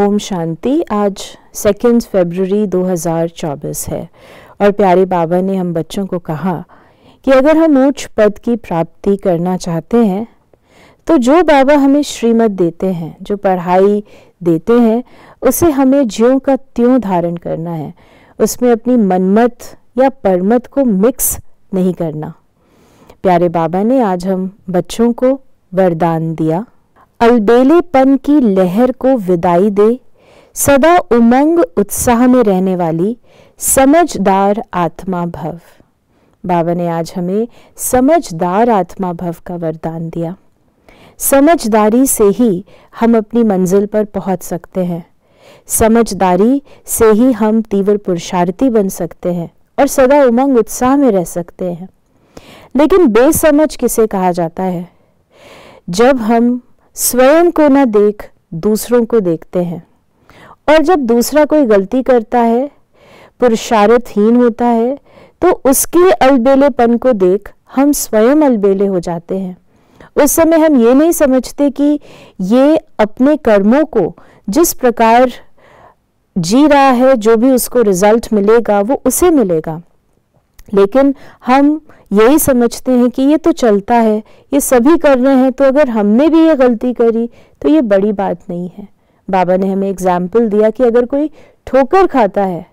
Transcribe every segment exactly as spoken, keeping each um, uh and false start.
ओम शांति। आज सेकेंड फरवरी दो हज़ार चौबीस है और प्यारे बाबा ने हम बच्चों को कहा कि अगर हम उच्च पद की प्राप्ति करना चाहते हैं तो जो बाबा हमें श्रीमत देते हैं, जो पढ़ाई देते हैं, उसे हमें ज्यों का त्यों धारण करना है। उसमें अपनी मनमत या परमत को मिक्स नहीं करना। प्यारे बाबा ने आज हम बच्चों को वरदान दिया, अलबेलेपन की लहर को विदाई दे, सदा उमंग उत्साह में रहने वाली समझदार आत्मा भव। बाबा ने आज हमें समझदार आत्मा भव का वरदान दिया। समझदारी से ही हम अपनी मंजिल पर पहुंच सकते हैं। समझदारी से ही हम तीव्र पुरुषार्थी बन सकते हैं और सदा उमंग उत्साह में रह सकते हैं। लेकिन बेसमझ किसे कहा जाता है? जब हम स्वयं को न देख दूसरों को देखते हैं, और जब दूसरा कोई गलती करता है, पुरुषार्थहीन होता है, तो उसके अलबेलेपन को देख हम स्वयं अलबेले हो जाते हैं। उस समय हम ये नहीं समझते कि ये अपने कर्मों को जिस प्रकार जी रहा है, जो भी उसको रिजल्ट मिलेगा वो उसे मिलेगा। लेकिन हम यही समझते हैं कि ये तो चलता है, ये सभी कर रहे हैं, तो अगर हमने भी ये गलती करी तो ये बड़ी बात नहीं है। बाबा ने हमें एग्जाम्पल दिया कि अगर कोई ठोकर खाता है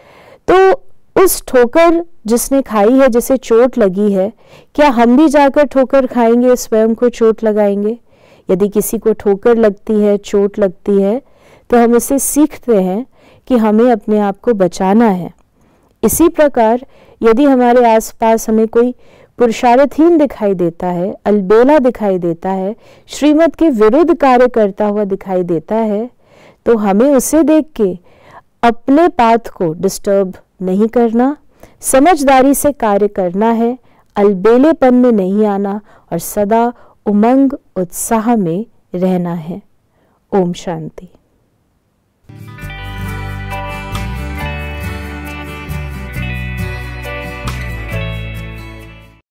तो उस ठोकर जिसने खाई है, जिसे चोट लगी है, क्या हम भी जाकर ठोकर खाएंगे, स्वयं को चोट लगाएंगे? यदि किसी को ठोकर लगती है, चोट लगती है, तो हम इससे सीखते हैं कि हमें अपने आप को बचाना है। इसी प्रकार यदि हमारे आसपास हमें कोई पुरुषार्थहीन दिखाई देता है, अलबेला दिखाई देता है, श्रीमत के विरुद्ध कार्य करता हुआ दिखाई देता है, तो हमें उसे देख के अपने पाथ को डिस्टर्ब नहीं करना, समझदारी से कार्य करना है, अलबेलेपन में नहीं आना और सदा उमंग उत्साह में रहना है। ओम शांति।